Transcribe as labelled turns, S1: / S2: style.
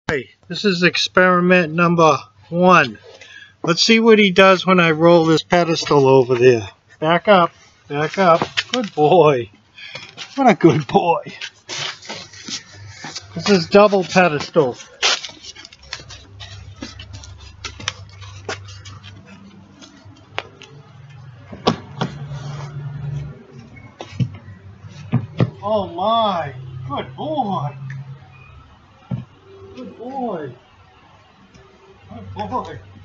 S1: Hey, this is experiment number 1. Let's see what he does when I roll this pedestal over there. Back up, back up. Good boy. What a good boy. This is double pedestal. Oh my, good boy. Good boy. Good boy.